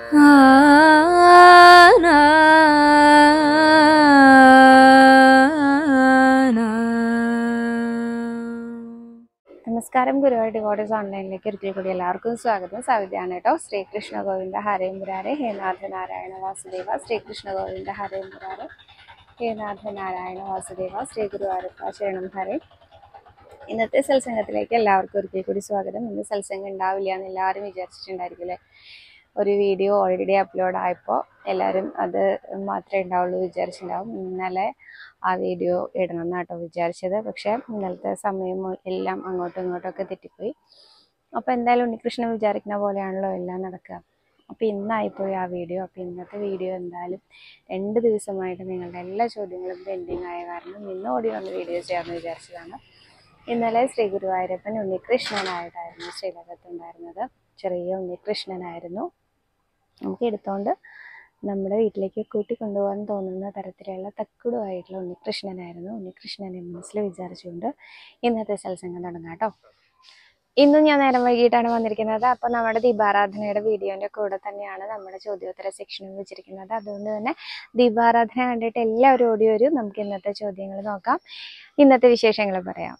നമസ്കാരം. ഗുരുവായൂർ ഡിവോട്ടീസ് ഓൺലൈനിലേക്ക് ഒരിക്കൽ കൂടി എല്ലാവർക്കും സ്വാഗതം. സവിതയാണ് കേട്ടോ. ശ്രീകൃഷ്ണ ഗോവിന്ദ ഹരേ മുരാരെ ഹേ നാഥ നാരായണ വാസുദേവ. ശ്രീകൃഷ്ണ ഗോവിന്ദ ഹരേ മുരാരെ ഹേ നാഥ നാരായണ വാസുദേവ. ശ്രീ ഗുരുവായൂരപ്പ ശരണം ഹരേ. ഇന്നത്തെ സത്സംഗത്തിലേക്ക് എല്ലാവർക്കും ഒരിക്കൽ കൂടി സ്വാഗതം. ഇന്ന് സത്സംഗം ഉണ്ടാവില്ല എന്ന് എല്ലാവരും വിചാരിച്ചിട്ടുണ്ടായിരിക്കില്ലേ. ഒരു വീഡിയോ ഓൾറെഡി അപ്ലോഡ് ആയപ്പോൾ എല്ലാവരും അത് മാത്രമേ ഉണ്ടാവുള്ളൂ വിചാരിച്ചിട്ടുണ്ടാവും. ഇന്നലെ ആ വീഡിയോ ഇടണം എന്നാട്ടോ വിചാരിച്ചത്. പക്ഷേ ഇന്നലത്തെ സമയം എല്ലാം അങ്ങോട്ടും ഇങ്ങോട്ടൊക്കെ തെറ്റിപ്പോയി. അപ്പോൾ എന്തായാലും ഉണ്ണികൃഷ്ണൻ വിചാരിക്കുന്ന പോലെയാണല്ലോ എല്ലാം നടക്കുക. അപ്പോൾ ഇന്നായിപ്പോയി ആ വീഡിയോ. അപ്പോൾ ഇന്നത്തെ വീഡിയോ എന്തായാലും 2 ദിവസമായിട്ട് നിങ്ങളുടെ എല്ലാ ചോദ്യങ്ങളും പെൻഡിങ് ആയ കാരണം ഇന്ന് ഓടി വന്ന് വീഡിയോ ചെയ്യാമെന്ന് വിചാരിച്ചതാണ്. ഇന്നലെ ശ്രീ ഗുരുവായൂരപ്പൻ ഉണ്ണികൃഷ്ണനായിട്ടായിരുന്നു ശ്രീലകത്തുണ്ടായിരുന്നത്. ചെറിയ ഉണ്ണികൃഷ്ണനായിരുന്നു. നമുക്ക് എടുത്തുകൊണ്ട് നമ്മുടെ വീട്ടിലേക്ക് കൂട്ടിക്കൊണ്ടുപോകാൻ തോന്നുന്ന തരത്തിലുള്ള തക്കുടുമായിട്ടുള്ള ഉണ്ണികൃഷ്ണനായിരുന്നു. ഉണ്ണികൃഷ്ണനെ മനസ്സിൽ വിചാരിച്ചുകൊണ്ട് ഇന്നത്തെ സത്സംഗം തുടങ്ങാം കേട്ടോ. ഇന്നും ഞാൻ നേരം വൈകിട്ടാണ് വന്നിരിക്കുന്നത്. അപ്പോൾ നമ്മുടെ ദീപാരാധനയുടെ വീഡിയോൻ്റെ കൂടെ തന്നെയാണ് നമ്മുടെ ചോദ്യോത്തര സെക്ഷനും വെച്ചിരിക്കുന്നത്. അതുകൊണ്ട് തന്നെ ദീപാരാധന കണ്ടിട്ട് എല്ലാവരും ഓടി വരും. നമുക്ക് ഇന്നത്തെ ചോദ്യങ്ങൾ നോക്കാം, ഇന്നത്തെ വിശേഷങ്ങൾ പറയാം.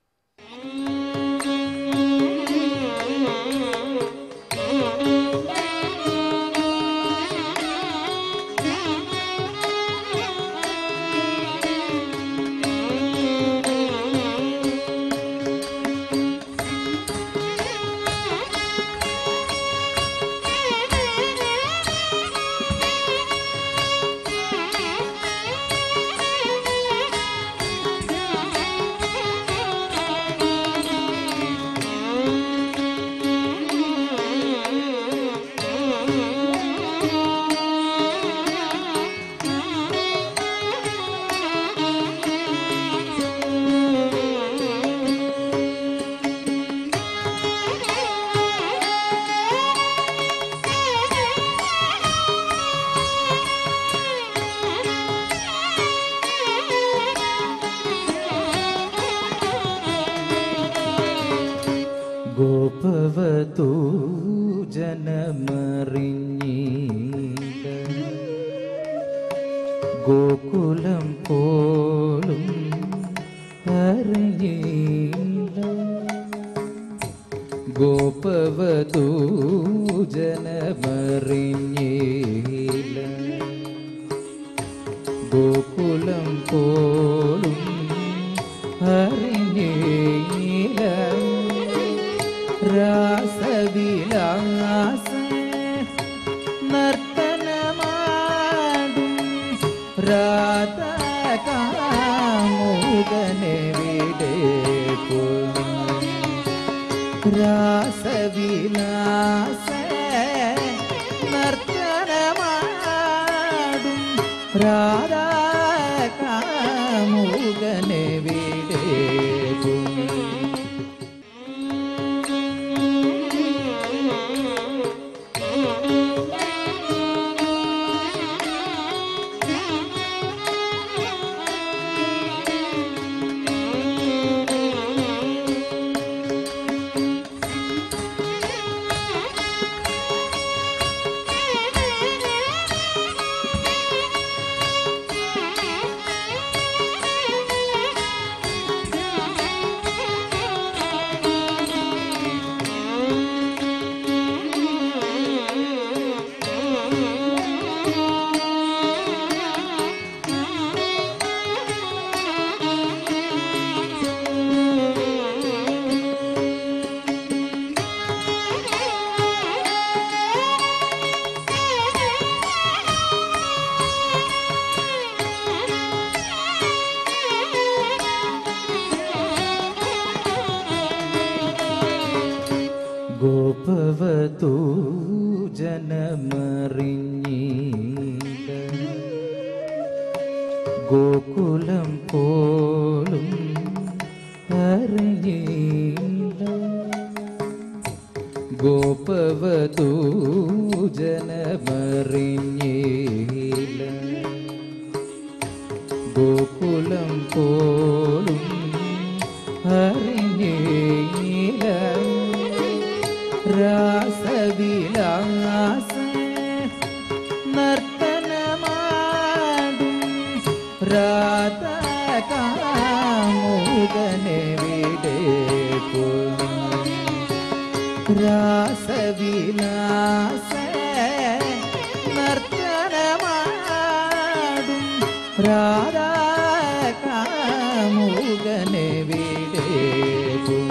ഗോപവതൂ ജനമറിഞ്ഞീട ഗോകുലം പോലും അറിഞ്ഞീട. ഗോപവതൂ ജനമറിഞ്ഞീട ഗോകുലം പോലും അറിഞ്ഞീട. രാസവിലാസ നർത്തനമാടും രാധാകാമുകനെവിടെ പോയി. രാസവിലാസ നർത്തനമാടും രാധാകാമുകനെവിടെ പോയി. ഗോപവതൂ ജനമറിഞ്ഞീട ഗോകുലം പോലും അറിഞ്ഞീട. ഗോപവതൂ ജനമറിഞ്ഞീട ഗോകുലം പോലും അറിഞ്ഞീട. രാസവിലാസ രാസവിലാസ നർത്തനമാടും രാധാ കാമുകനെ വിടേകും.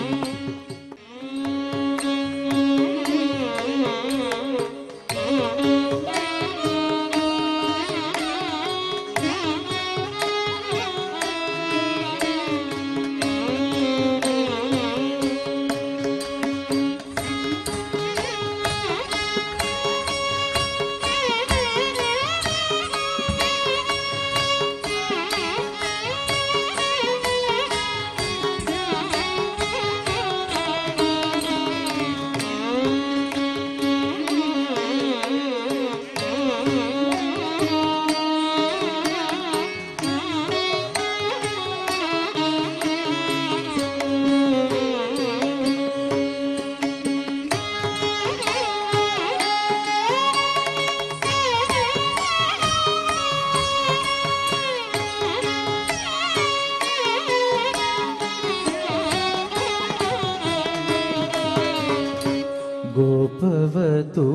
ഗോപവധൂ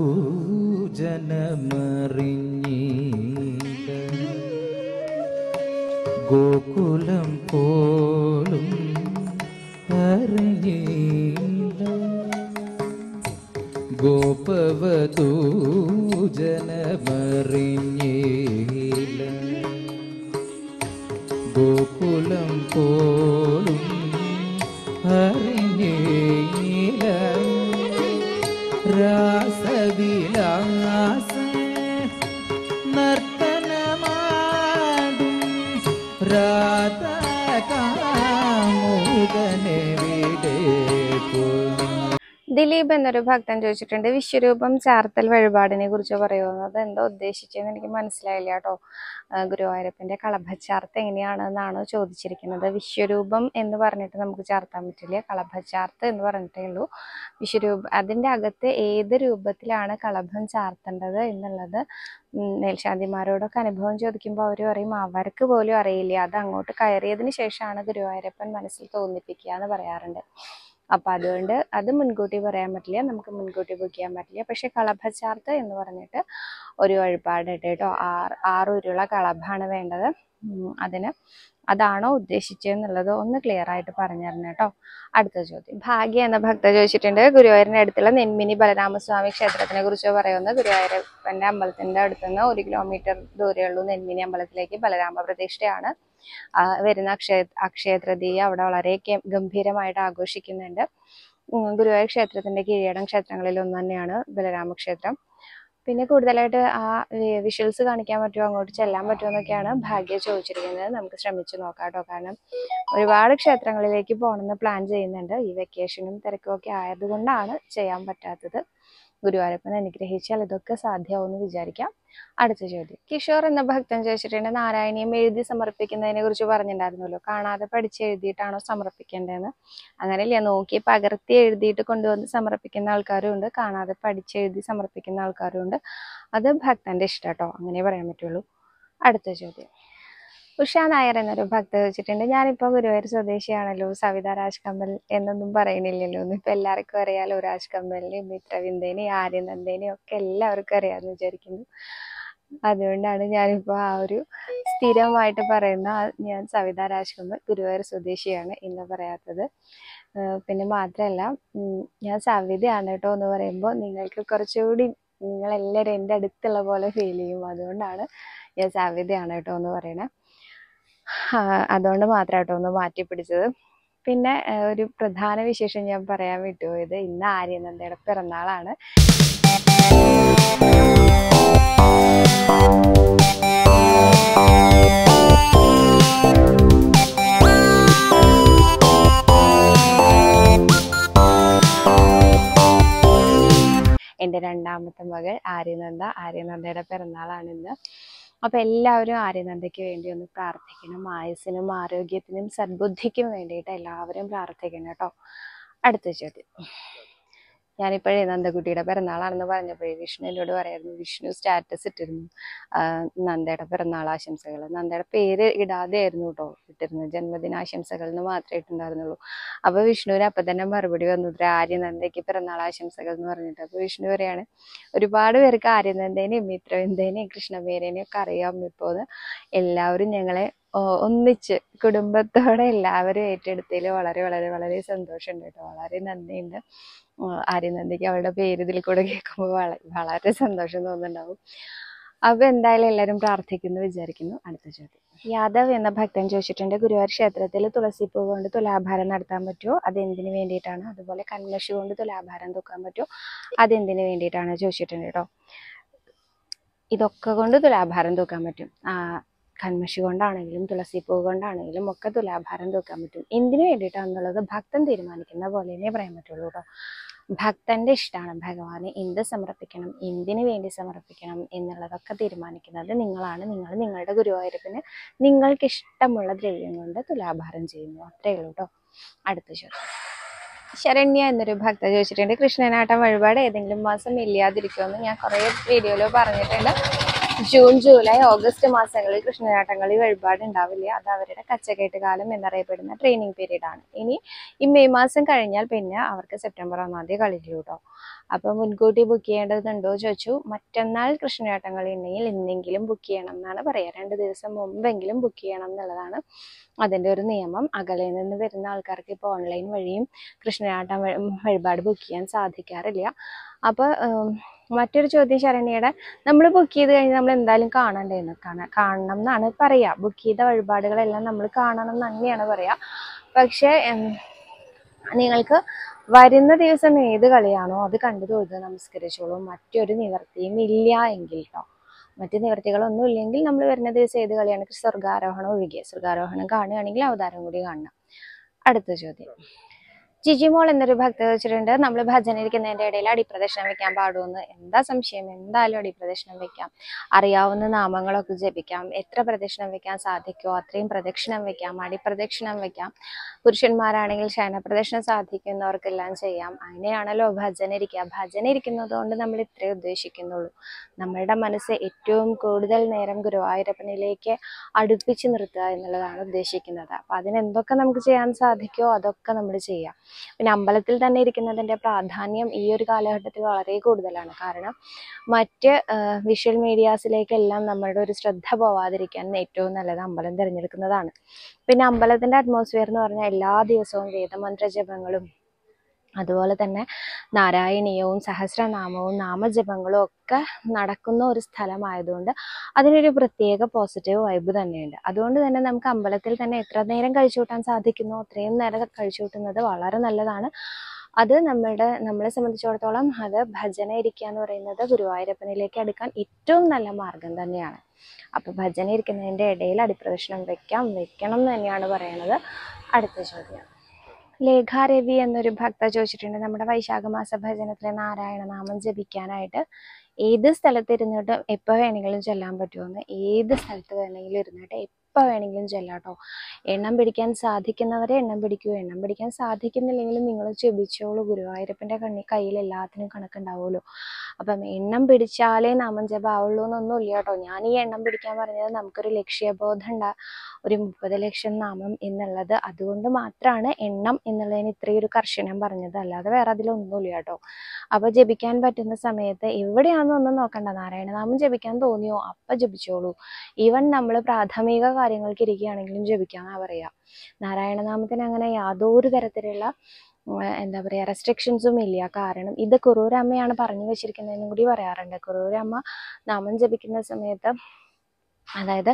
ജനമറിഞ്ഞീല ഗോകുലം പോലും അറിഞ്ഞീല. ഗോപവധൂ ജനമറിഞ്ഞീല ഗോകുലം പോലും അറിഞ്ഞീല. രാസവിലാസ നർത്തനമാടും രാധാ കാമുകനെ വിടേകും. ദിലീപ് എന്നൊരു ഭക്തൻ ചോദിച്ചിട്ടുണ്ട്, വിശ്വരൂപം ചാർത്തൽ വഴിപാടിനെ കുറിച്ച് പറയുന്നത് അത് എന്താ ഉദ്ദേശിച്ചതെന്ന് എനിക്ക് മനസ്സിലായില്ല കേട്ടോ. ഗുരുവായൂരപ്പന്റെ കളഭച്ചാർത്ത് എങ്ങനെയാണെന്നാണോ ചോദിച്ചിരിക്കുന്നത്. വിശ്വരൂപം എന്ന് പറഞ്ഞിട്ട് നമുക്ക് ചാർത്താൻ പറ്റില്ല, കളഭച്ചാർത്ത് എന്ന് പറഞ്ഞിട്ടേ ഉള്ളൂ. അതിൻ്റെ അകത്ത് ഏത് രൂപത്തിലാണ് കളഭം ചാർത്തേണ്ടത് എന്നുള്ളത് മേൽശാന്തിമാരോടൊക്കെ അനുഭവം ചോദിക്കുമ്പോൾ അവർ പറയും അവർക്ക് പോലും അറിയില്ല, അത് അങ്ങോട്ട് കയറിയതിന് ശേഷമാണ് ഗുരുവായൂരപ്പൻ മനസ്സിൽ തോന്നിപ്പിക്കുക എന്ന് പറയാറുണ്ട്. അപ്പം അതുകൊണ്ട് അത് മുൻകൂട്ടി പറയാൻ പറ്റില്ല, നമുക്ക് മുൻകൂട്ടി ബുക്ക് ചെയ്യാൻ പറ്റില്ല. പക്ഷെ കളഭച്ചാർത്ത് എന്ന് പറഞ്ഞിട്ട് ഒരു വഴിപാടുണ്ട് കേട്ടോ. 6 ഉരുള കളഭാണ് വേണ്ടത്. അതാണോ ഉദ്ദേശിച്ചതെന്നുള്ളത് ഒന്ന് ക്ലിയർ ആയിട്ട് പറഞ്ഞു തരണം കേട്ടോ. അടുത്ത ചോദ്യം, ഭാഗ്യ എന്ന ഭക്ത ചോദിച്ചിട്ടുണ്ട്, ഗുരുവായൂരിൻ്റെ അടുത്തുള്ള നെന്മിനി ബലരാമസ്വാമി ക്ഷേത്രത്തിനെ കുറിച്ച് പറയുന്നത്. ഗുരുവായൂരപ്പൻ്റെ അമ്പലത്തിൻ്റെ അടുത്തുനിന്ന് 1 കിലോമീറ്റർ ദൂരെയുള്ളൂ നെന്മിനി അമ്പലത്തിലേക്ക്. ബലരാമ പ്രതിഷ്ഠയാണ്. വരുന്ന അക്ഷയതൃതീയ അവിടെ വളരെ ഗംഭീരമായിട്ട് ആഘോഷിക്കുന്നുണ്ട്. ഗുരുവായൂർ ക്ഷേത്രത്തിന്റെ കീഴടം ക്ഷേത്രങ്ങളിൽ ഒന്ന് തന്നെയാണ് ബലരാമക്ഷേത്രം. പിന്നെ കൂടുതലായിട്ട് ആ വിഷ്വൽസ് കാണിക്കാൻ പറ്റുമോ, അങ്ങോട്ട് ചെല്ലാൻ പറ്റുമോ എന്നൊക്കെയാണ് ഭാഗ്യ ചോദിച്ചിരിക്കുന്നത്. നമുക്ക് ശ്രമിച്ചു നോക്കാം കേട്ടോ. കാരണം ഒരുപാട് ക്ഷേത്രങ്ങളിലേക്ക് പോകണമെന്ന് പ്ലാൻ ചെയ്യുന്നുണ്ട്. ഈ വെക്കേഷനും തിരക്കും ഒക്കെ ആയതുകൊണ്ടാണ് ചെയ്യാൻ പറ്റാത്തത്. ഗുരുവായൂരപ്പൻ അനുഗ്രഹിച്ചാൽ ഇതൊക്കെ സാധ്യമാവുമെന്ന് വിചാരിക്കാം. അടുത്ത ചോദ്യം, കിഷോർ എന്ന ഭക്തൻ ചോദിച്ചിട്ടുണ്ട്, നാരായണീയം എഴുതി സമർപ്പിക്കുന്നതിനെ കുറിച്ച് പറഞ്ഞിട്ടുണ്ടായിരുന്നല്ലോ. കാണാതെ പഠിച്ച് എഴുതിയിട്ടാണോ സമർപ്പിക്കേണ്ടതെന്ന്. അങ്ങനെയില്ല, നോക്കി പകർത്തി എഴുതിയിട്ട് കൊണ്ടുവന്ന് സമർപ്പിക്കുന്ന ആൾക്കാരും ഉണ്ട്, കാണാതെ പഠിച്ചെഴുതി സമർപ്പിക്കുന്ന ആൾക്കാരും ഉണ്ട്. അത് ഭക്തന്റെ ഇഷ്ടം കേട്ടോ, അങ്ങനെ പറയാൻ പറ്റുള്ളൂ. അടുത്ത ചോദ്യം, ഉഷ നായർ എന്നൊരു ഭക്ത ചോദിച്ചിട്ടുണ്ട്, ഞാനിപ്പോൾ ഗുരുവായൂർ സ്വദേശിയാണല്ലോ, സവിത രാജ് കമ്മൽ എന്നൊന്നും പറയുന്നില്ലല്ലോ. ഇപ്പം എല്ലാവർക്കും അറിയാലോ, രാജ് കമ്മലിനെയും മിത്രവിന്ദേനെയും ആര്യനന്ദേനെയും ഒക്കെ എല്ലാവർക്കും അറിയാമെന്ന് വിചാരിക്കുന്നു. അതുകൊണ്ടാണ് ഞാനിപ്പോൾ ആ ഒരു സ്ഥിരമായിട്ട് പറയുന്ന ഞാൻ സവിത രാജ് കമ്മൽ ഗുരുവായൂർ സ്വദേശിയാണ് എന്ന് പറയാത്തത്. പിന്നെ മാത്രമല്ല, ഞാൻ സവിതയാണ് കേട്ടോ എന്ന് പറയുമ്പോൾ നിങ്ങൾക്ക് കുറച്ചുകൂടി നിങ്ങളെല്ലാവരും എൻ്റെ അടുത്തുള്ള പോലെ ഫീൽ ചെയ്യും. അതുകൊണ്ടാണ് ഞാൻ സവിതയാണ് കേട്ടോ എന്ന് പറയണേ. അതുകൊണ്ട് മാത്രം കേട്ടോ ഒന്ന് മാറ്റി പിടിച്ചത്. പിന്നെ ഒരു പ്രധാന വിശേഷം ഞാൻ പറയാൻ വിട്ടുപോയത്, ഇന്ന് ആര്യനന്ദയുടെ പിറന്നാളാണ്. എൻ്റെ രണ്ടാമത്തെ മകൾ ആര്യനന്ദയുടെ പിറന്നാളാണ് ഇന്ന്. അപ്പം എല്ലാവരും ആര്യനന്ദയ്ക്ക് വേണ്ടി ഒന്ന് പ്രാർത്ഥിക്കണം. ആയുസ്സിനും ആരോഗ്യത്തിനും സദ്ബുദ്ധിക്കും വേണ്ടിയിട്ട് എല്ലാവരും പ്രാർത്ഥിക്കണം കേട്ടോ. അടുത്ത ചോദ്യം, ഞാനിപ്പോഴേ നന്ദകുട്ടിയുടെ പിറന്നാളാണെന്ന് പറഞ്ഞപ്പോഴേ വിഷ്ണു എന്നോട് പറയായിരുന്നു, വിഷ്ണു സ്റ്റാറ്റസ് ഇട്ടിരുന്നു നന്ദയുടെ പിറന്നാൾ ആശംസകൾ. നന്ദയുടെ പേര് ഇടാതെ ആയിരുന്നു കേട്ടോ ഇട്ടിരുന്നത്, ജന്മദിനാശംസകൾ എന്ന് മാത്രമേ ഇട്ടുണ്ടായിരുന്നുള്ളൂ. അപ്പോൾ വിഷ്ണുവിന് അപ്പം തന്നെ മറുപടി വന്നു, ആര്യനന്ദയ്ക്ക് പിറന്നാൾ ആശംസകൾ എന്ന് പറഞ്ഞിട്ട്. അപ്പോൾ വിഷ്ണു പറയാണ്, ഒരുപാട് പേർക്ക് ആര്യനന്ദേനെയും മിത്രവിന്ദേനെയും കൃഷ്ണമേരേനെയും ഒക്കെ അറിയാം ഇപ്പോൾ. എല്ലാവരും ഞങ്ങളെ ഒന്നിച്ച് കുടുംബത്തോടെ എല്ലാവരും ഏറ്റെടുത്തതിൽ വളരെ വളരെ വളരെ സന്തോഷമുണ്ട് കേട്ടോ. വളരെ നന്ദിയുണ്ട്. ആര്യനന്ദിക്ക് അവളുടെ പേര് ഇതിൽ കൂടെ കേൾക്കുമ്പോൾ വളരെ സന്തോഷം തോന്നുന്നുണ്ടാവും. അപ്പൊ എന്തായാലും എല്ലാവരും പ്രാർത്ഥിക്കുന്നു വിചാരിക്കുന്നു. അടുത്ത ചോദ്യം, യാദവ് എന്ന ഭക്തൻ ചോദിച്ചിട്ടുണ്ട്, ഗുരുവായൂർ ക്ഷേത്രത്തിൽ തുളസിപ്പൂ കൊണ്ട് തുലാഭാരം നടത്താൻ പറ്റുമോ, അതെന്തിനു വേണ്ടിയിട്ടാണ്? അതുപോലെ കന്മഷി കൊണ്ട് തുലാഭാരം തൂക്കാൻ പറ്റുമോ, അതെന്തിനു വേണ്ടിയിട്ടാണ് ചോദിച്ചിട്ടുണ്ട് കേട്ടോ. ഇതൊക്കെ കൊണ്ട് തുലാഭാരം തൂക്കാൻ പറ്റും. കന്മഷി കൊണ്ടാണെങ്കിലും തുളസിപ്പൂ കൊണ്ടാണെങ്കിലും ഒക്കെ തുലാഭാരം തൂക്കാൻ പറ്റും. എന്തിനു വേണ്ടിയിട്ടാണെന്നുള്ളത് ഭക്തൻ തീരുമാനിക്കുന്ന പോലെ തന്നെ പറയാൻ പറ്റുള്ളൂ കേട്ടോ. ഭക്തന്റെ ഇഷ്ടമാണ് ഭഗവാന് എന്ത് സമർപ്പിക്കണം, എന്തിനു വേണ്ടി സമർപ്പിക്കണം എന്നുള്ളതൊക്കെ തീരുമാനിക്കുന്നത് നിങ്ങളാണ്. നിങ്ങൾ നിങ്ങളുടെ ഗുരുവായൂരപ്പന് നിങ്ങൾക്ക് ഇഷ്ടമുള്ള ദ്രവ്യം കൊണ്ട് തുലാഭാരം ചെയ്യുന്നു, അത്രയേ ഉള്ളൂ കേട്ടോ. അടുത്ത ചോദ്യം, ശരണ്യ എന്നൊരു ഭക്ത ചോദിച്ചിട്ടുണ്ട്, കൃഷ്ണനാട്ടം വഴിപാട് ഏതെങ്കിലും മാസം ഇല്ലാതിരിക്കുമെന്ന് ഞാൻ കുറേ വീഡിയോയിൽ പറഞ്ഞിട്ടുണ്ട്. ജൂൺ, ജൂലൈ, ഓഗസ്റ്റ് മാസങ്ങളിൽ കൃഷ്ണനാട്ടങ്ങളിൽ വഴിപാട് ഉണ്ടാവില്ല. അത് അവരുടെ കച്ചകെട്ട് കാലം എന്നറിയപ്പെടുന്ന ട്രെയിനിങ് പീരീഡാണ്. ഇനി ഈ മെയ് മാസം കഴിഞ്ഞാൽ പിന്നെ അവർക്ക് സെപ്റ്റംബർ 1-ാം തീയതി കളിക്കുള്ളൂ കേട്ടോ. അപ്പോൾ മുൻകൂട്ടി ബുക്ക് ചെയ്യേണ്ടതുണ്ടോ ചോദിച്ചു. മറ്റന്നാൾ കൃഷ്ണനാട്ടങ്ങളിൽ ഉണ്ടെങ്കിൽ ഇന്നെങ്കിലും ബുക്ക് ചെയ്യണം എന്നാണ് പറയുക. 2 ദിവസം മുമ്പെങ്കിലും ബുക്ക് ചെയ്യണം എന്നുള്ളതാണ് അതിൻ്റെ ഒരു നിയമം. അകലെ നിന്ന് വരുന്ന ആൾക്കാർക്ക് ഇപ്പോൾ ഓൺലൈൻ വഴിയും കൃഷ്ണനാട്ടം വഴിപാട് ബുക്ക് ചെയ്യാൻ സാധിക്കാറില്ല. അപ്പോൾ മറ്റൊരു ചോദ്യം ശരണ്യയുടെ, നമ്മൾ ബുക്ക് ചെയ്ത് കഴിഞ്ഞാൽ നമ്മൾ എന്തായാലും കാണണ്ടേന്ന് കാണണം എന്നാണ് പറയുക. ബുക്ക് ചെയ്ത വഴിപാടുകളെല്ലാം നമ്മൾ കാണണം എന്ന് തന്നെയാണ് പറയുക. പക്ഷേ നിങ്ങൾക്ക് വരുന്ന ദിവസം ഏത് കളിയാണോ അത് കണ്ടു തൊഴുത് നമസ്കരിച്ചോളൂ. മറ്റൊരു നിവർത്തിയും ഇല്ല എങ്കിൽ കേട്ടോ, മറ്റ് നിവർത്തികളൊന്നും ഇല്ലെങ്കിൽ നമ്മൾ വരുന്ന ദിവസം ഏത് കളിയാണ്, സ്വർഗാരോഹണം ഒഴികെ, സ്വർഗാരോഹണം കാണുകയാണെങ്കിൽ അവതാരം കൂടി കാണണം. അടുത്ത ചോദ്യം, ജിജിമോൾ എന്നൊരു ഭക്ത വെച്ചിട്ടുണ്ട്, നമ്മൾ ഭജന ഇരിക്കുന്നതിൻ്റെ ഇടയിൽ അടിപ്രദക്ഷിണം വെക്കാൻ പാടുമെന്ന്. എന്താ സംശയം? എന്തായാലും അടിപ്രദക്ഷിണം വെക്കാം. അറിയാവുന്ന നാമങ്ങളൊക്കെ ജപിക്കാം. എത്ര പ്രദക്ഷിണം വെക്കാൻ സാധിക്കുമോ അത്രയും പ്രദക്ഷിണം വെക്കാം. അടിപ്രദക്ഷിണം വെക്കാം. പുരുഷന്മാരാണെങ്കിൽ ശയനപ്രദക്ഷിണം സാധിക്കുന്നവർക്കെല്ലാം ചെയ്യാം. അങ്ങനെയാണല്ലോ ഭജന ഇരിക്കുക. ഭജന ഇരിക്കുന്നത് കൊണ്ട് നമ്മൾ ഇത്രേ ഉദ്ദേശിക്കുന്നുള്ളൂ, നമ്മളുടെ മനസ്സ് ഏറ്റവും കൂടുതൽ നേരം ഗുരുവായൂരപ്പനിലേക്ക് അടുപ്പിച്ച് നിർത്തുക എന്നുള്ളതാണ് ഉദ്ദേശിക്കുന്നത്. അപ്പം അതിനെന്തൊക്കെ നമുക്ക് ചെയ്യാൻ സാധിക്കുമോ അതൊക്കെ നമ്മൾ ചെയ്യാം. പിന്നെ അമ്പലത്തിൽ തന്നെ ഇരിക്കുന്നതിൻ്റെ പ്രാധാന്യം ഈ ഒരു കാലഘട്ടത്തിൽ വളരെ കൂടുതലാണ്. കാരണം മറ്റ് വിഷ്വൽ മീഡിയാസിലേക്കെല്ലാം നമ്മളുടെ ഒരു ശ്രദ്ധ പോവാതിരിക്കാൻ ഏറ്റവും നല്ലത് അമ്പലം തിരഞ്ഞെടുക്കുന്നതാണ്. പിന്നെ അമ്പലത്തിൻ്റെ അറ്റ്മോസ്ഫിയർ എന്ന് പറഞ്ഞാൽ എല്ലാ ദിവസവും വേദമന്ത്ര ജപങ്ങളും അതുപോലെ തന്നെ നാരായണീയവും സഹസ്രനാമവും നാമജപങ്ങളും ഒക്കെ നടക്കുന്ന ഒരു സ്ഥലമായതുകൊണ്ട് അതിനൊരു പ്രത്യേക പോസിറ്റീവ് വൈബ് തന്നെയുണ്ട്. അതുകൊണ്ട് തന്നെ നമുക്ക് അമ്പലത്തിൽ തന്നെ എത്ര നേരം കഴിച്ചു കൂട്ടാൻ സാധിക്കുന്നോ അത്രയും നേരം കഴിച്ചു കൂട്ടുന്നത് വളരെ നല്ലതാണ്. അത് നമ്മളെ സംബന്ധിച്ചിടത്തോളം അത് ഭജന ഇരിക്കുക എന്ന് പറയുന്നത് ഗുരുവായൂരപ്പനിലേക്ക് അടുക്കാൻ ഏറ്റവും നല്ല മാർഗം തന്നെയാണ്. അപ്പോൾ ഭജന ഇരിക്കുന്നതിൻ്റെ ഇടയിൽ അടിപ്രദക്ഷിണം വെക്കണം എന്ന് തന്നെയാണ് പറയുന്നത്. അടുത്ത ചോദ്യം, ലേഖാരവി എന്നൊരു ഭക്ത ചോദിച്ചിട്ടുണ്ട്, നമ്മുടെ വൈശാഖമാസ ഭജനത്തിലെ നാരായണ നാമം ജപിക്കാനായിട്ട് ഏത് സ്ഥലത്ത് ഇരുന്നിട്ട് എപ്പോൾ വേണമെങ്കിലും ചൊല്ലാൻ പറ്റുമെന്ന്. ഏത് സ്ഥലത്ത് വേണമെങ്കിലും ഇരുന്നിട്ട് എപ്പോൾ വേണമെങ്കിലും ചൊല്ലാട്ടോ. എണ്ണം പിടിക്കാൻ സാധിക്കുന്നവരെ എണ്ണം പിടിക്കൂ. എണ്ണം പിടിക്കാൻ സാധിക്കുന്നില്ലെങ്കിലും നിങ്ങൾ ജപിച്ചോളൂ. ഗുരുവായൂരപ്പൻ്റെ കയ്യിൽ എല്ലാത്തിനും കണക്കുണ്ടാവുമല്ലോ. അപ്പം എണ്ണം പിടിച്ചാലേ നാമം ജപം ആവുള്ളൂ എന്നൊന്നുമില്ല കേട്ടോ. ഞാൻ ഈ എണ്ണം പിടിക്കാൻ പറഞ്ഞത് നമുക്കൊരു ലക്ഷ്യബോധം ഒരു 30 ലക്ഷം നാമം എന്നുള്ളത് അതുകൊണ്ട് മാത്രമാണ് എണ്ണം എന്നുള്ളതിന് ഇത്രയൊരു കർശനം പറഞ്ഞത്, അല്ലാതെ വേറെ അതിലൊന്നുമില്ല കേട്ടോ. അപ്പോൾ ജപിക്കാൻ പറ്റുന്ന സമയത്ത് എവിടെയാണെന്നൊന്നും നോക്കണ്ട, നാരായണനാമം ജപിക്കാൻ തോന്നിയോ അപ്പം ജപിച്ചോളൂ. ഈവൻ നമ്മൾ പ്രാഥമിക കാര്യങ്ങൾക്ക് ഇരിക്കുകയാണെങ്കിലും ജപിക്കാമെന്നാണ് പറയുക. നാരായണനാമത്തിന് അങ്ങനെ യാതൊരു തരത്തിലുള്ള എന്താ പറയുക റെസ്ട്രിക്ഷൻസും ഇല്ല. കാരണം ഇത് കുറൂരമ്മയാണ് പറഞ്ഞു വെച്ചിരിക്കുന്നതെന്നും കൂടി പറയാറുണ്ട്. കുറൂരമ്മ നാമം ജപിക്കുന്ന സമയത്ത്, അതായത്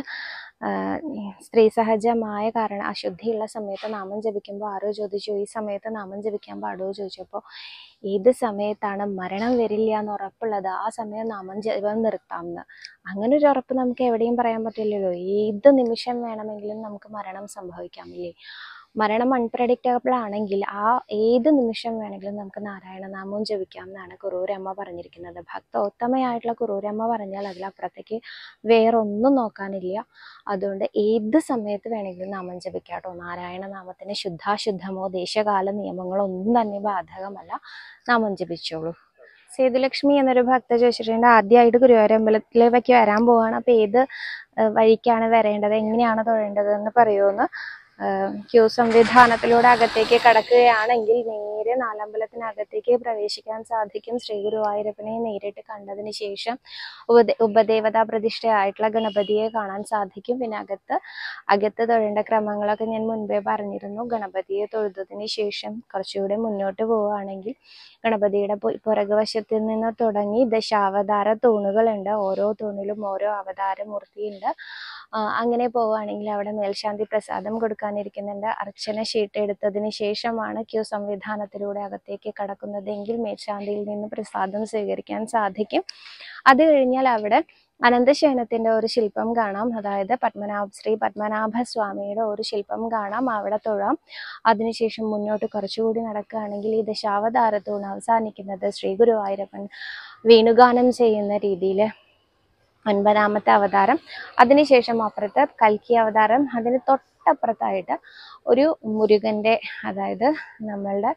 സ്ത്രീ സഹജമായ കാരണം അശുദ്ധിയുള്ള സമയത്ത് നാമം ജപിക്കുമ്പോൾ ആരോ ചോദിച്ചു, ഈ സമയത്ത് നാമം ജപിക്കാൻ പാടുമോ ചോദിച്ചപ്പോൾ ഏത് സമയത്താണ് മരണം വരില്ല എന്ന് ഉറപ്പുള്ളത് ആ സമയം നാമം ജപം നിർത്താമെന്ന്. അങ്ങനെ ഒരു ഉറപ്പ് നമുക്ക് എവിടെയും പറയാൻ പറ്റില്ലല്ലോ. ഏത് നിമിഷം വേണമെങ്കിലും നമുക്ക് മരണം സംഭവിക്കാമില്ലേ. മരണം അൺപ്രഡിക്റ്റബിൾ ആണെങ്കിൽ ആ ഏത് നിമിഷം വേണമെങ്കിലും നമുക്ക് നാരായണനാമവും ജപിക്കാം എന്നാണ് കുറൂരമ്മ പറഞ്ഞിരിക്കുന്നത്. ഭക്തോത്തമയായിട്ടുള്ള കുറൂരമ്മ പറഞ്ഞാൽ അതിലപ്പുറത്തേക്ക് വേറൊന്നും നോക്കാനില്ല. അതുകൊണ്ട് ഏത് സമയത്ത് വേണമെങ്കിലും നാമം ജപിക്കാം കേട്ടോ. നാരായണനാമത്തിന് ശുദ്ധാശുദ്ധമോ ദേശകാല നിയമങ്ങളോ ഒന്നും തന്നെ ബാധകമല്ല. നാമം ജപിച്ചോളൂ. സേതുലക്ഷ്മി എന്നൊരു ഭക്ത ചോദിച്ചിട്ടുണ്ട്, ആദ്യമായിട്ട് ഗുരുവായൂരമ്പലത്തിലേക്ക് വരാൻ പോവാണ്, അപ്പോൾ ഏത് വഴിക്കാണ് വരേണ്ടത്, എങ്ങനെയാണ് തൊഴേണ്ടത് എന്ന് പറയുമെന്ന്. ക്യൂ സംവിധാനത്തിലൂടെ അകത്തേക്ക് കടക്കുകയാണെങ്കിൽ നേരെ നാലമ്പലത്തിനകത്തേക്ക് പ്രവേശിക്കാൻ സാധിക്കും. ശ്രീ ഗുരുവായൂരപ്പനെ നേരിട്ട് കണ്ടതിന് ശേഷം ഉപദേവതാ പ്രതിഷ്ഠയായിട്ടുള്ള ഗണപതിയെ കാണാൻ സാധിക്കും. പിന്നെ അകത്ത് തൊഴേണ്ട ക്രമങ്ങളൊക്കെ ഞാൻ മുൻപേ പറഞ്ഞിരുന്നു. ഗണപതിയെ തൊഴുതതിന് ശേഷം കുറച്ചുകൂടെ മുന്നോട്ട് പോവുകയാണെങ്കിൽ ഗണപതിയുടെ പുറകുവശത്തിൽ നിന്ന് തുടങ്ങി ദശാവതാര തൂണുകളുണ്ട്. ഓരോ തൂണിലും ഓരോ അവതാരമൂർത്തിയുണ്ട്. അങ്ങനെ പോവുകയാണെങ്കിൽ അവിടെ മേൽശാന്തി പ്രസാദം കൊടുക്കാനിരിക്കുന്നുണ്ട്. അർച്ചന ഷീട്ട് എടുത്തതിന് ശേഷമാണ് ക്യൂ സംവിധാനത്തിലൂടെ അകത്തേക്ക് കടക്കുന്നതെങ്കിൽ മേൽശാന്തിയിൽ നിന്ന് പ്രസാദം സ്വീകരിക്കാൻ സാധിക്കും. അത് കഴിഞ്ഞാൽ അവിടെ അനന്തശയനത്തിന്റെ ഒരു ശില്പം കാണാം. അതായത് ശ്രീ പത്മനാഭ സ്വാമിയുടെ ഒരു ശില്പം കാണാം, അവിടെ തൊഴാം. അതിനുശേഷം മുന്നോട്ട് കുറച്ചുകൂടി നടക്കുകയാണെങ്കിൽ ഈ ദശാവതാരത്തൂണ് അവസാനിക്കുന്നത് ശ്രീ ഗുരുവായൂരപ്പൻ വേണുഗാനം ചെയ്യുന്ന രീതിയിൽ 9ാമത്തെ അവതാരം. അതിനുശേഷം അപ്പുറത്ത് കൽക്കി അവതാരം. അതിന് തൊട്ടപ്പുറത്തായിട്ട് ഒരു മുരുകന്റെ, അതായത് നമ്മളുടെ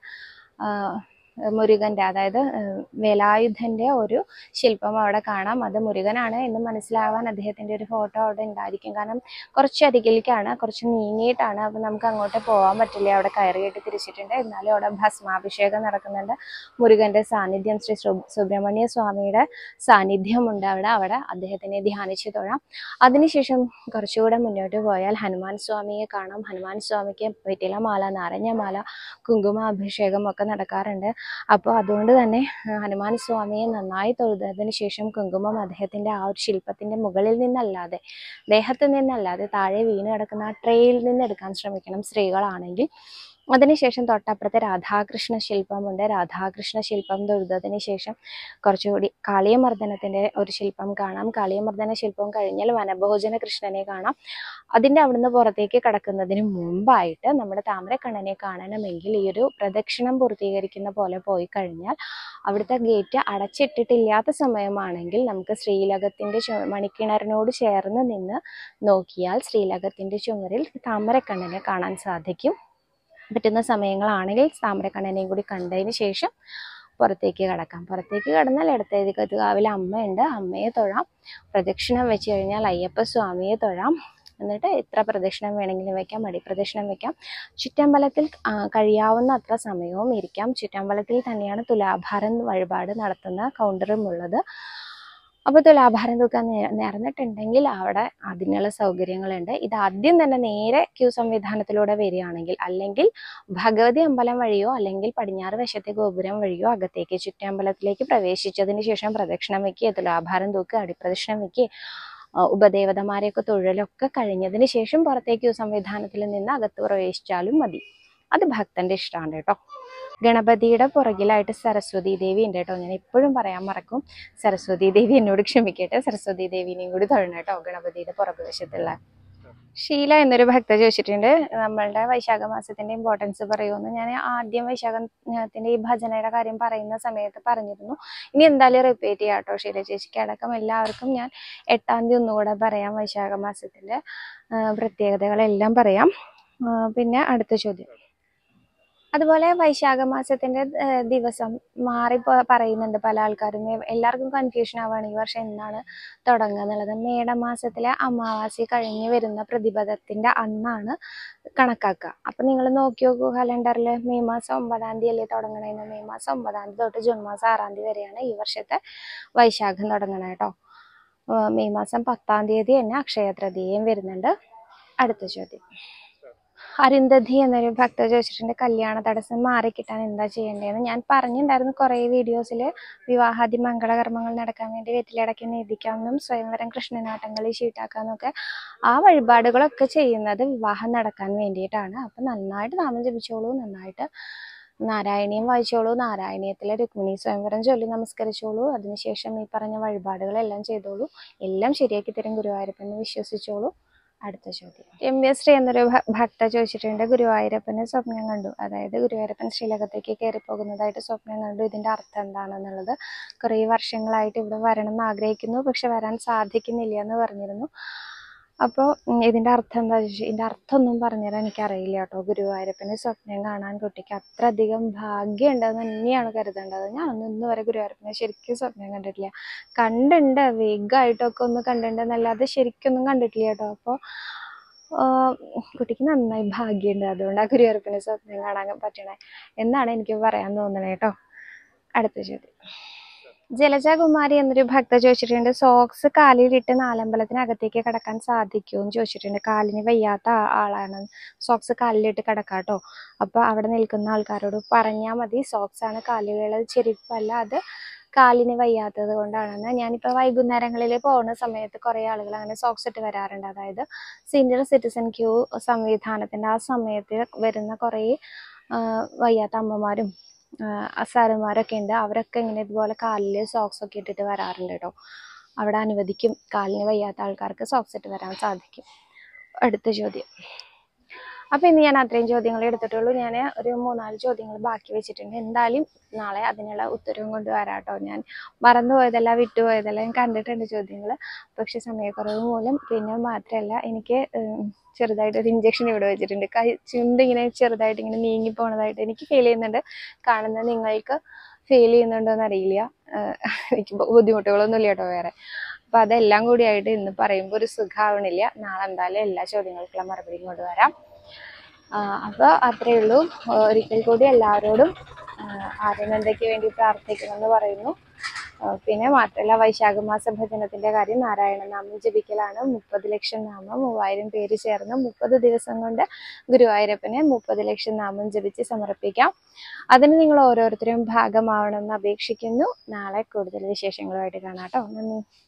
മുരുകന്റെ, അതായത് വേലായുധന്റെ ഒരു ശില്പം അവിടെ കാണാം. അത് മുരുകനാണ് എന്ന് മനസ്സിലാവാൻ അദ്ദേഹത്തിന്റെ ഒരു ഫോട്ടോ അവിടെ ഉണ്ടായിരിക്കും. കാരണം കുറച്ചരികിലേക്കാണ്, കുറച്ച് നീങ്ങിയിട്ടാണ്. അപ്പം നമുക്ക് അങ്ങോട്ട് പോകാൻ പറ്റില്ല. അവിടെ കയറിയിട്ട് തിരിച്ചിട്ടുണ്ട്. എന്നാലും അവിടെ ഭസ്മാഭിഷേകം നടക്കുന്നുണ്ട്. മുരുകന്റെ സാന്നിധ്യം, ശ്രീ സുബ്രഹ്മണ്യ സ്വാമിയുടെ സാന്നിധ്യമുണ്ട് അവിടെ അദ്ദേഹത്തിനെ ധ്യാനിച്ച് തൊഴാം. അതിനുശേഷം കുറച്ചുകൂടെ മുന്നോട്ട് പോയാൽ ഹനുമാൻ സ്വാമിയെ കാണാം. ഹനുമാൻ സ്വാമിക്ക് വെറ്റിലമാല, നാരങ്ങമാല, കുങ്കുമാഭിഷേകം ഒക്കെ നടക്കാറുണ്ട്. അപ്പോൾ അതുകൊണ്ട് തന്നെ ഹനുമാൻ സ്വാമിയെ നന്നായി തൊഴുതതിന് ശേഷം കുങ്കുമം അദ്ദേഹത്തിന്റെ ആ ഒരു ശില്പത്തിന്റെ മുകളിൽ നിന്നല്ലാതെ, ദേഹത്ത് നിന്നല്ലാതെ താഴെ വീണ് കിടക്കുന്ന ആ ട്രേയിൽ നിന്ന് എടുക്കാൻ ശ്രമിക്കണം സ്ത്രീകളാണെങ്കിൽ. അതിനുശേഷം തൊട്ടപ്പുറത്തെ രാധാകൃഷ്ണ ശില്പമുണ്ട്. രാധാകൃഷ്ണ ശില്പം തൊഴുതതിന് ശേഷം കുറച്ചുകൂടി കാളിയമർദ്ദനത്തിന്റെ ഒരു ശില്പം കാണാം. കാളിയമർദ്ദന ശില്പം കഴിഞ്ഞാൽ വനഭോജന കൃഷ്ണനെ കാണാം. അതിൻ്റെ അവിടുന്ന് പുറത്തേക്ക് കടക്കുന്നതിന് മുമ്പായിട്ട് നമ്മുടെ താമരക്കണ്ണനെ കാണണമെങ്കിൽ ഈ ഒരു പ്രദക്ഷിണം പൂർത്തീകരിക്കുന്ന പോലെ പോയി കഴിഞ്ഞാൽ അവിടുത്തെ ഗേറ്റ് അടച്ചിട്ടിട്ടില്ലാത്ത സമയമാണെങ്കിൽ നമുക്ക് ശ്രീലകത്തിന്റെ മണിക്കിണറിനോട് ചേർന്ന് നിന്ന് നോക്കിയാൽ ശ്രീലകത്തിന്റെ ചുമരിൽ താമരക്കണ്ണനെ കാണാൻ സാധിക്കും. പറ്റുന്ന സമയങ്ങളാണെങ്കിൽ താമരക്കണ്ണനെയും കൂടി കണ്ടതിന് ശേഷം പുറത്തേക്ക് കടക്കാം. പുറത്തേക്ക് കടന്നാൽ ഇടത്തേതികാവിൽ അമ്മയുണ്ട്, അമ്മയെ തൊഴാം. പ്രദക്ഷിണം വെച്ച് കഴിഞ്ഞാൽ അയ്യപ്പ സ്വാമിയെ തൊഴാം. എന്നിട്ട് എത്ര പ്രദക്ഷിണം വേണമെങ്കിലും വെക്കാം, മടിപ്രദക്ഷിണം വെക്കാം. ചുറ്റമ്പലത്തിൽ കഴിയാവുന്ന അത്ര സമയവും ഇരിക്കാം. ചുറ്റമ്പലത്തിൽ തന്നെയാണ് തുലാഭാരം വഴിപാട് നടത്തുന്ന കൗണ്ടറും ഉള്ളത്. അപ്പോൾ തുലാഭാരം തൂക്കാൻ നേർന്നിട്ടുണ്ടെങ്കിൽ അവിടെ അതിനുള്ള സൗകര്യങ്ങളുണ്ട്. ഇത് ആദ്യം തന്നെ നേരെ ക്യൂ സംവിധാനത്തിലൂടെ വരികയാണെങ്കിൽ, അല്ലെങ്കിൽ ഭഗവതി അമ്പലം വഴിയോ അല്ലെങ്കിൽ പടിഞ്ഞാറ് വശത്തെ ഗോപുരം വഴിയോ അകത്തേക്ക് ചുറ്റമ്പലത്തിലേക്ക് പ്രവേശിച്ചതിന് ശേഷം പ്രദക്ഷിണം വയ്ക്കുക, തുലാഭാരം തൂക്കുക, അടിപ്രദക്ഷിണം വയ്ക്കുക, ഉപദേവതമാരെയൊക്കെ തൊഴിലൊക്കെ കഴിഞ്ഞതിന് ശേഷം പുറത്തേക്ക് സംവിധാനത്തിൽ നിന്ന് അകത്ത് പ്രവേശിച്ചാലും മതി. അത് ഭക്തന്റെ ഇഷ്ടമാണ് കേട്ടോ. ഗണപതിയുടെ പുറകിലായിട്ട് സരസ്വതി ദേവി ഉണ്ട് കേട്ടോ. ഞാൻ എപ്പോഴും പറയാൻ മറക്കും, സരസ്വതി ദേവി എന്നോട് ക്ഷമിക്കട്ടെ. സരസ്വതി ദേവിനെയും കൂടി തൊഴണം കേട്ടോ. ഗണപതിയുടെ പുറകുവശത്തുള്ള ഷീല എന്നൊരു ഭക്ത ചോദിച്ചിട്ടുണ്ട്, നമ്മളുടെ വൈശാഖ മാസത്തിന്റെ ഇമ്പോർട്ടൻസ് പറയുമെന്ന്. ഞാൻ ആദ്യം വൈശാഖത്തിന്റെ ഈ ഭജനയുടെ കാര്യം പറയുന്ന സമയത്ത് പറഞ്ഞിരുന്നു. ഇനി എന്തായാലും റിപ്പീറ്റ് ചെയ്യാം കേട്ടോ. ഷീല ചേച്ചിക്ക് അടക്കം എല്ലാവർക്കും ഞാൻ 8ാം തീയതി ഒന്നുകൂടെ പറയാം. വൈശാഖ മാസത്തിന്റെ പ്രത്യേകതകളെല്ലാം പറയാം. പിന്നെ അടുത്ത ചോദ്യം, അതുപോലെ വൈശാഖ മാസത്തിന്റെ ദിവസം മാറി പറയുന്നുണ്ട് പല ആൾക്കാരും. എല്ലാവർക്കും കൺഫ്യൂഷൻ ആവുകയാണ് ഈ വർഷം എന്നാണ് തുടങ്ങുക എന്നുള്ളത്. മേടമാസത്തിലെ അമാവാസി കഴിഞ്ഞ് വരുന്ന പ്രതിപദത്തിന്റെ അന്നാണ് കണക്കാക്കുക. അപ്പൊ നിങ്ങൾ നോക്കി നോക്കൂ കലണ്ടറിൽ, മെയ് മാസം 9ാം തീയതി അല്ലേ തുടങ്ങണേന്ന്. മെയ് മാസം 9ാം തീയതി തൊട്ട് ജൂൺ മാസം 6ാം തീയതി വരെയാണ് ഈ വർഷത്തെ വൈശാഖം തുടങ്ങണേ കേട്ടോ. മെയ് മാസം 10ാം തീയതി തന്നെ അക്ഷയ തൃതീയയും വരുന്നുണ്ട്. അടുത്ത ചോദ്യം, അരുന്ധതി എന്നൊരു ഭക്ത ചോദിച്ചിട്ടുണ്ട്, കല്യാണ തടസ്സം മാറിക്കിട്ടാൻ എന്താ ചെയ്യേണ്ടതെന്ന്. ഞാൻ പറഞ്ഞിട്ടുണ്ടായിരുന്നു കുറേ വീഡിയോസിൽ. വിവാഹാദി മംഗളകർമ്മങ്ങൾ നടക്കാൻ വേണ്ടി വെറ്റിലടക്കി നീതിക്കാമെന്നും സ്വയംവരം കൃഷ്ണനാട്ടങ്ങളിൽ ചീട്ടാക്കാമെന്നൊക്കെ ആ വഴിപാടുകളൊക്കെ ചെയ്യുന്നത് വിവാഹം നടക്കാൻ വേണ്ടിയിട്ടാണ്. അപ്പം നന്നായിട്ട് നാമം ജപിച്ചോളൂ, നന്നായിട്ട് നാരായണീയം വായിച്ചോളൂ, നാരായണീയത്തിലെ രുക്മിണി സ്വയംവരം ചൊല്ലി നമസ്കരിച്ചോളൂ. അതിനുശേഷം ഈ പറഞ്ഞ വഴിപാടുകളെല്ലാം ചെയ്തോളൂ. എല്ലാം ശരിയാക്കി തരും ഗുരുവായൂരപ്പനെ വിശ്വസിച്ചോളൂ. അടുത്ത ചോദ്യം MSC എന്നൊരു ഭക്ത ചോദിച്ചിട്ടുണ്ട്, ഗുരുവായൂരപ്പനെ സ്വപ്നം കണ്ടു, അതായത് ഗുരുവായൂരപ്പൻ ശ്രീലകത്തേക്ക് കയറി പോകുന്നതായിട്ട് സ്വപ്നം കണ്ടു, ഇതിന്റെ അർത്ഥം എന്താണെന്നുള്ളത്. കുറേ വർഷങ്ങളായിട്ട് ഇവിടെ വരണം എന്ന് ആഗ്രഹിക്കുന്നു, പക്ഷെ വരാൻ സാധിക്കുന്നില്ല എന്ന് പറഞ്ഞിരുന്നു. അപ്പോൾ ഇതിന്റെ അർത്ഥം എന്താ ചോദിച്ചാൽ, ഇതിന്റെ അർത്ഥം ഒന്നും പറഞ്ഞുതരാൻ എനിക്കറിയില്ല കേട്ടോ. ഗുരുവായൂരപ്പനെ സ്വപ്നം കാണാൻ കുട്ടിക്ക് അത്രയധികം ഭാഗ്യം ഉണ്ടെന്ന് തന്നെയാണ് കരുതേണ്ടത്. ഞാനൊന്നും ഇന്ന് വരെ ഗുരുവായൂരപ്പനെ ശരിക്കും സ്വപ്നം കണ്ടിട്ടില്ല. കണ്ടിട്ടുണ്ട്, വേഗമായിട്ടൊക്കെ ഒന്ന് കണ്ടിട്ടുണ്ടെന്നല്ലാതെ ശരിക്കൊന്നും കണ്ടിട്ടില്ല കേട്ടോ. അപ്പോൾ കുട്ടിക്ക് നന്നായി ഭാഗ്യമുണ്ട്, അതുകൊണ്ടാണ് ഗുരുവായൂരപ്പനെ സ്വപ്നം കാണാൻ പറ്റണേ എന്നാണ് എനിക്ക് പറയാൻ തോന്നണേ കേട്ടോ. അടുത്ത ചോദ്യം ജലജകുമാരി എന്നൊരു ഭക്ത ചോദിച്ചിട്ടുണ്ട്, സോക്സ് കാലിലിട്ട് നാലമ്പലത്തിനകത്തേക്ക് കടക്കാൻ സാധിക്കുമെന്ന് ചോദിച്ചിട്ടുണ്ട്. കാലിന് വയ്യാത്ത ആളാണ്, സോക്സ് കാലിലിട്ട് കടക്കാട്ടോ. അപ്പോൾ അവിടെ നിൽക്കുന്ന ആൾക്കാരോട് പറഞ്ഞാൽ മതി, സോക്സ് ആണ് കാലിലുള്ളത്, ചെരുപ്പല്ല, അത് കാലിന് വയ്യാത്തത് കൊണ്ടാണെന്ന്. ഞാനിപ്പോൾ വൈകുന്നേരങ്ങളിൽ പോകുന്ന സമയത്ത് കുറേ ആളുകൾ അങ്ങനെ സോക്സ് ഇട്ട് വരാറുണ്ട്. അതായത് സീനിയർ സിറ്റിസൺ ക്യൂ സംവിധാനത്തിൻ്റെ ആ സമയത്ത് വരുന്ന കുറേ വയ്യാത്ത അമ്മമാരും സാറുമാരൊക്കെ ഉണ്ട്. അവരൊക്കെ ഇങ്ങനെ ഇതുപോലെ കാലിൽ സോക്സ് ഒക്കെ ഇട്ടിട്ട് വരാറുണ്ട് കേട്ടോ. അവിടെ അനുവദിക്കും, കാലിന് വയ്യാത്ത ആൾക്കാർക്ക് സോക്സ് ഇട്ട് വരാൻ സാധിക്കും. അടുത്ത ചോദ്യം. അപ്പോൾ ഇന്ന് ഞാൻ അത്രയും ചോദ്യങ്ങൾ എടുത്തിട്ടുള്ളൂ. ഞാൻ ഒരു 3-4 ചോദ്യങ്ങൾ ബാക്കി വെച്ചിട്ടുണ്ട്. എന്തായാലും നാളെ അതിനുള്ള ഉത്തരവും കൊണ്ട് വരാട്ടോ. ഞാൻ മറന്നുപോയതല്ല, വിട്ടുപോയതല്ല, ഞാൻ കണ്ടിട്ടുണ്ട് ചോദ്യങ്ങൾ, പക്ഷെ സമയക്കുറവ് മൂലം. പിന്നെ മാത്രമല്ല, എനിക്ക് ചെറുതായിട്ടൊരു ഇഞ്ചക്ഷൻ ഇവിടെ വെച്ചിട്ടുണ്ട്. ചുണ്ടിങ്ങനെ ചെറുതായിട്ട് ഇങ്ങനെ നീങ്ങി പോണതായിട്ട് എനിക്ക് ഫീൽ ചെയ്യുന്നുണ്ട്. കാണുന്ന നിങ്ങൾക്ക് ഫീൽ ചെയ്യുന്നുണ്ടോ എന്നറിയില്ല. എനിക്ക് ബുദ്ധിമുട്ടുകളൊന്നും ഇല്ല കേട്ടോ വേറെ. അപ്പോൾ അതെല്ലാം കൂടിയായിട്ട് ഇന്ന് പറയുമ്പോൾ ഒരു സുഖമാവണില്ല. നാളെ എന്തായാലും എല്ലാ ചോദ്യങ്ങൾക്കുള്ള മറുപടിയും കൊണ്ടുവരാം. അപ്പോൾ അത്രയേ ഉള്ളൂ. ഒരിക്കൽ കൂടി എല്ലാവരോടും ആര്യനന്ദയ്ക്ക് വേണ്ടി പ്രാർത്ഥിക്കണമെന്ന് പറയുന്നു. പിന്നെ മാത്രമല്ല, വൈശാഖ മാസ ഭജനത്തിൻ്റെ കാര്യം, നാരായണ നാമം ജപിക്കലാണ്. 30 ലക്ഷം നാമം 3000 പേര് ചേർന്ന് 30 ദിവസം കൊണ്ട് ഗുരുവായൂരപ്പനെ 30 ലക്ഷം നാമം ജപിച്ച് സമർപ്പിക്കാം. അതിന് നിങ്ങൾ ഓരോരുത്തരും ഭാഗമാവണമെന്ന് അപേക്ഷിക്കുന്നു. നാളെ കൂടുതൽ വിശേഷങ്ങളുമായിട്ട് കാണാം കേട്ടോ. നന്ദി.